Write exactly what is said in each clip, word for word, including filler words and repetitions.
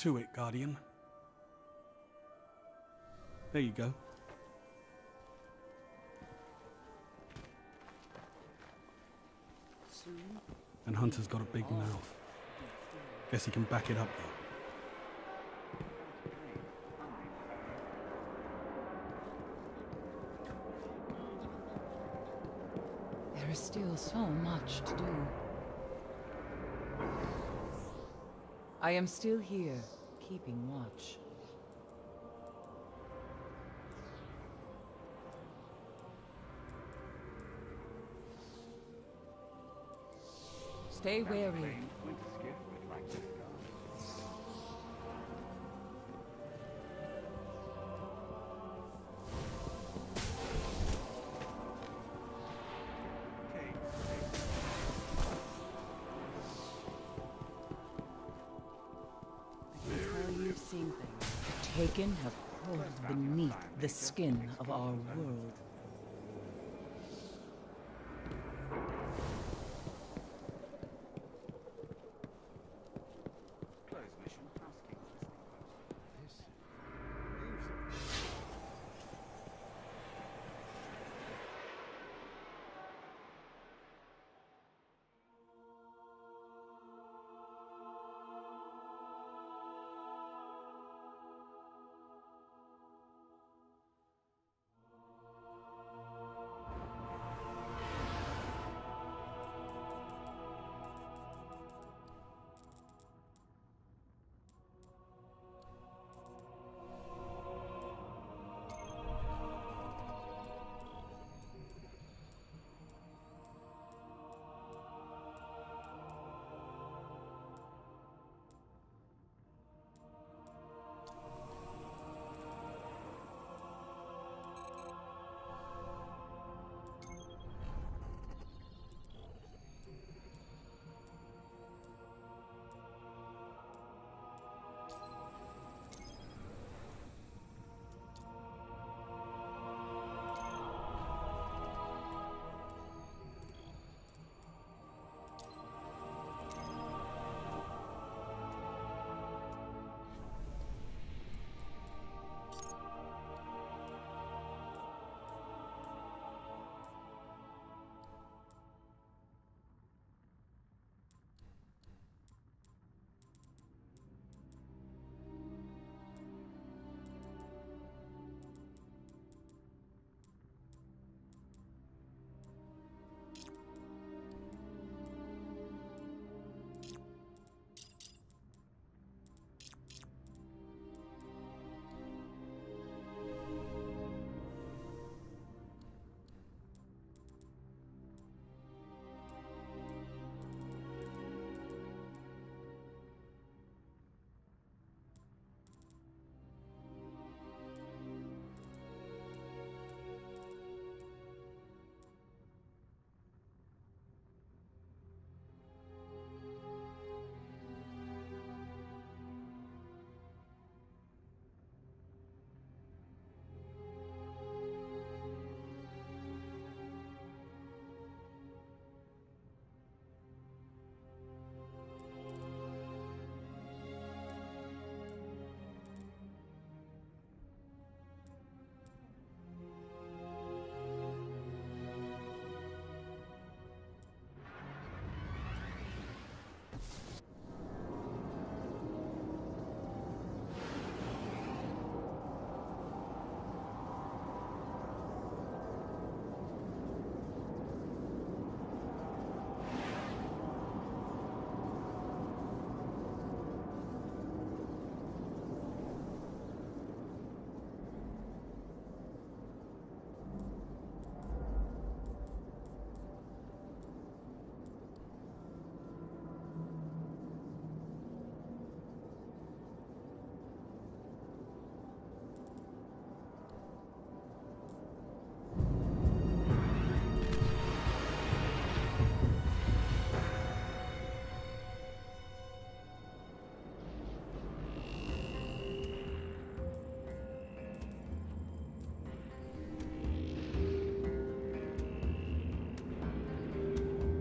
to it, Guardian. There you go. And Hunter's got a big mouth. Guess he can back it up, though. There is still so much to do. I am still here, keeping watch. Stay wary. Taken have crawled beneath the skin of our world.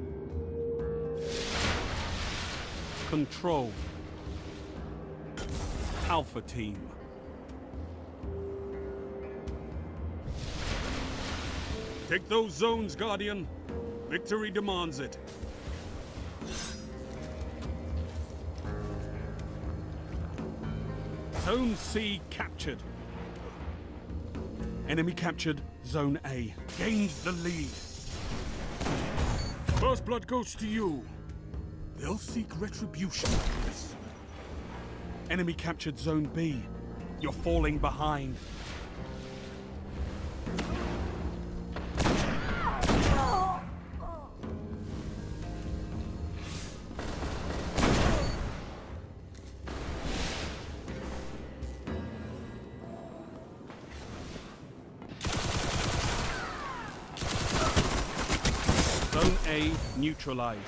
Control. Alpha Team. Take those zones, Guardian. Victory demands it. Zone C captured. Enemy captured Zone A. Gained the lead. First blood goes to you. They'll seek retribution for this. Enemy captured Zone B. You're falling behind. Zone A neutralized.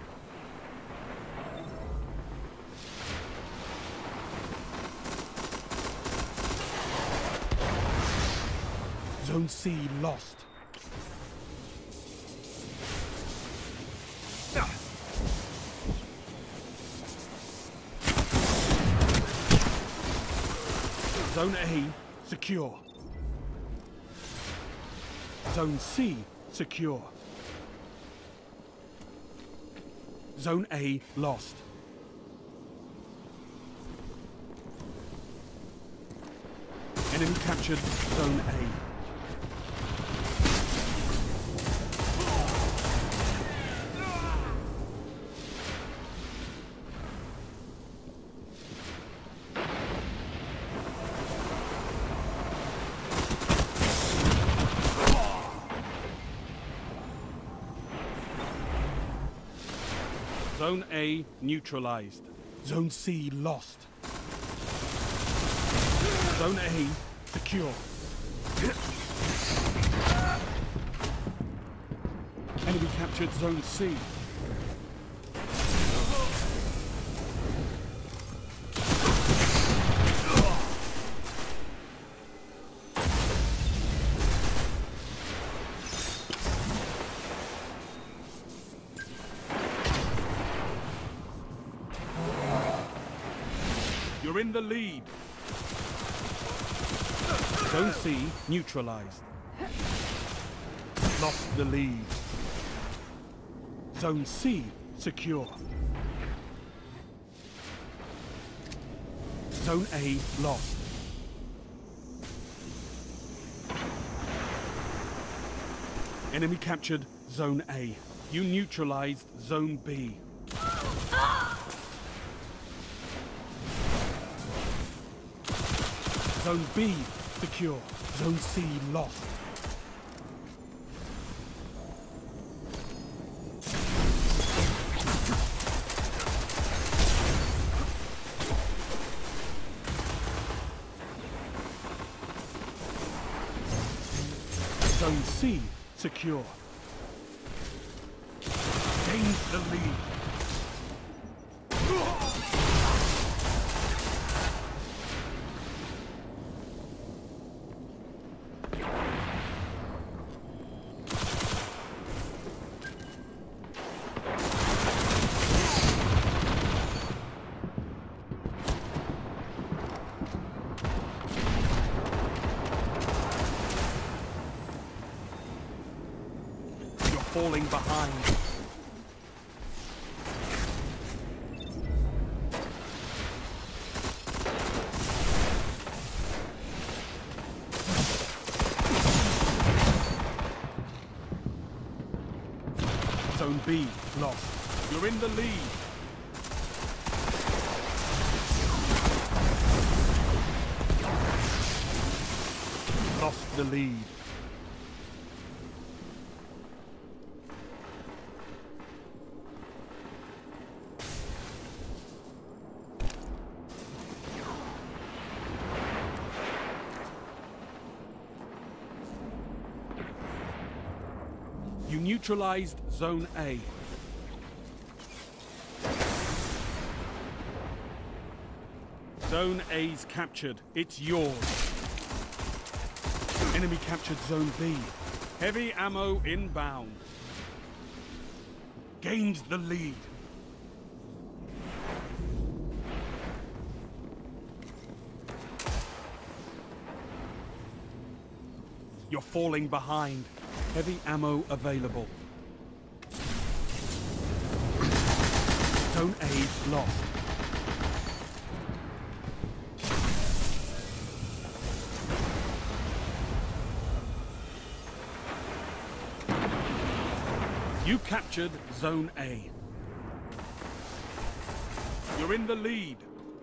Zone C lost. Zone A secure. Zone C secure. Zone A lost. Enemy captured Zone A. Zone A neutralized. Zone C lost. Zone A secure. Enemy captured Zone C. You're in the lead. Zone C neutralized. Lost the lead. Zone C secure. Zone A lost. Enemy captured Zone A. You neutralized Zone B. Zone B secure. Zone C lost. Zone C secure. Gains the lead. Falling behind. Zone B lost. You're in the lead. Lost the lead. You neutralized Zone A. Zone A's captured. It's yours. Enemy captured Zone B. Heavy ammo inbound. Gained the lead. You're falling behind. Heavy ammo available. Zone A lost. You captured Zone A. You're in the lead.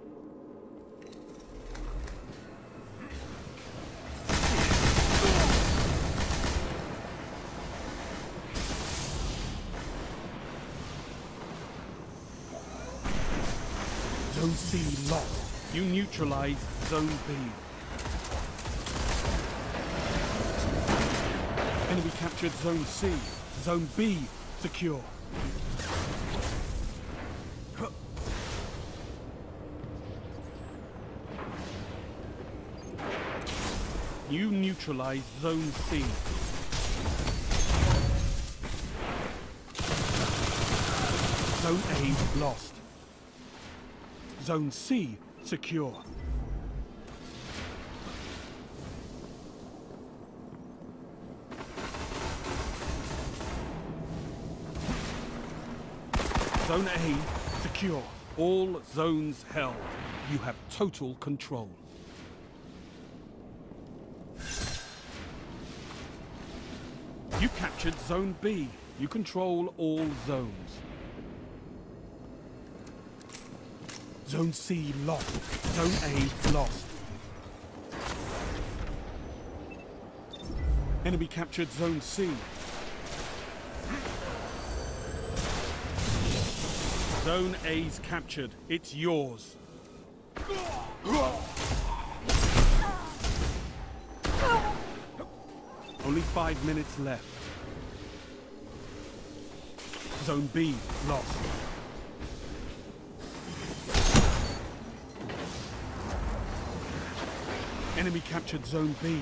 Zone C lost. You neutralize Zone B. Enemy captured Zone C. Zone B secure. You neutralize Zone C. Zone A lost. Zone C secure. Zone A secure. All zones held. You have total control. You captured Zone B. You control all zones. Zone C lost. Zone A lost. Enemy captured Zone C. Zone A's captured. It's yours. Only five minutes left. Zone B lost. Enemy captured Zone B.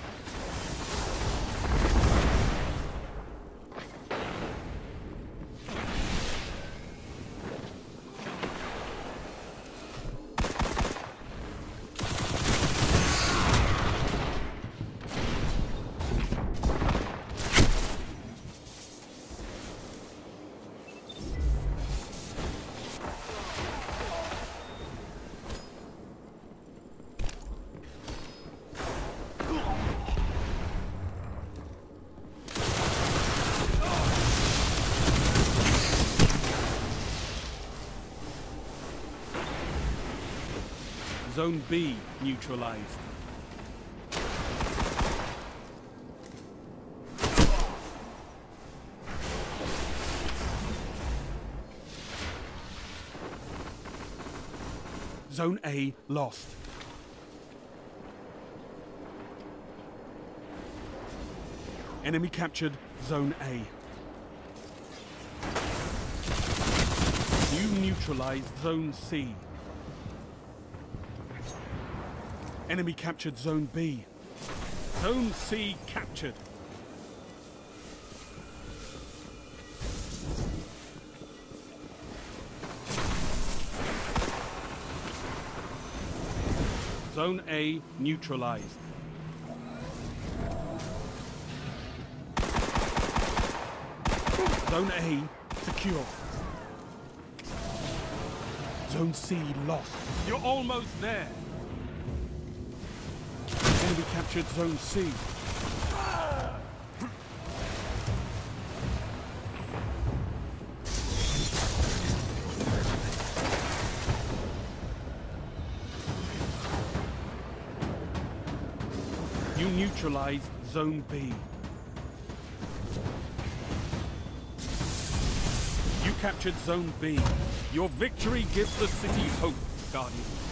Zone B neutralized. Zone A lost. Enemy captured Zone A. You neutralized Zone C. Enemy captured Zone B. Zone C captured. Zone A neutralized. Zone A secure. Zone C lost. You're almost there. Enemy captured Zone C. You neutralized Zone B. You captured Zone B. Your victory gives the city hope, Guardian.